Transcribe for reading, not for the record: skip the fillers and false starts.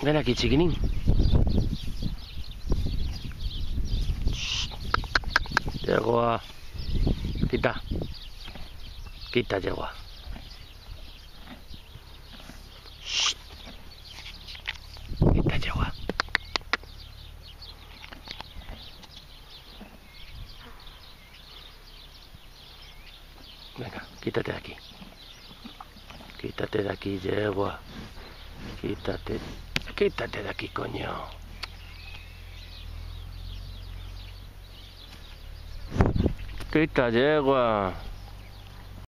Ven aquí, chiquinín. Yegua. Quita. Quita, yegua. Quita, yegua. Venga, quítate de aquí. Quítate de aquí, yegua. Quítate. Quítate de aquí, coño. Quita, yegua.